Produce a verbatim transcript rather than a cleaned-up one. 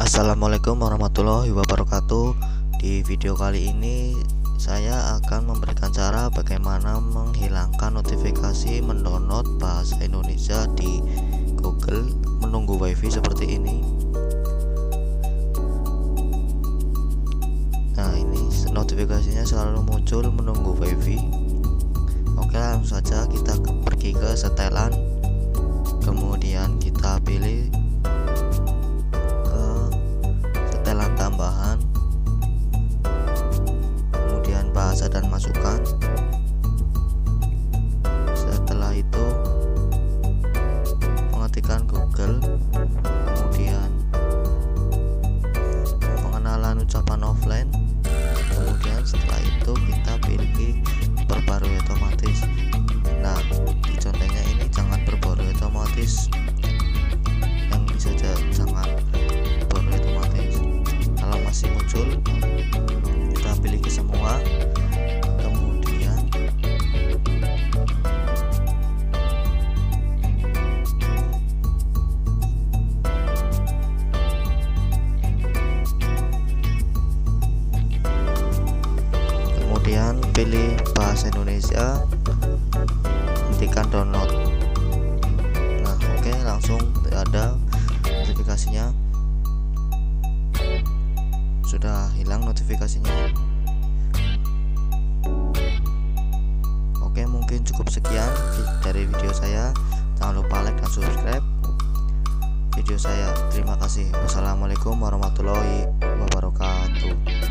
Assalamualaikum warahmatullahi wabarakatuh. Di video kali ini saya akan memberikan cara bagaimana menghilangkan notifikasi mendownload bahasa Indonesia di Google menunggu WiFi seperti ini. Nah, ini notifikasinya selalu muncul menunggu WiFi. Oke, langsung saja kita pergi ke setelan, kemudian kita pilih tambahan, kemudian bahasa dan masukan. Setelah itu mengetikkan Google, kemudian pengenalan ucapan offline, kemudian setelah itu kita pilih perbarui otomatis. Nah, di contohnya ini jangan perbarui otomatis, yang bisa saja jangan perbarui otomatis. Kalau masih muncul, kita pilih ke semua, kemudian kemudian pilih bahasa Indonesia, hentikan download. Nah, oke, langsung ada notifikasinya. Sudah hilang notifikasinya. Oke, mungkin cukup sekian dari video saya. Jangan lupa like dan subscribe video saya. Terima kasih. Wassalamualaikum warahmatullahi wabarakatuh.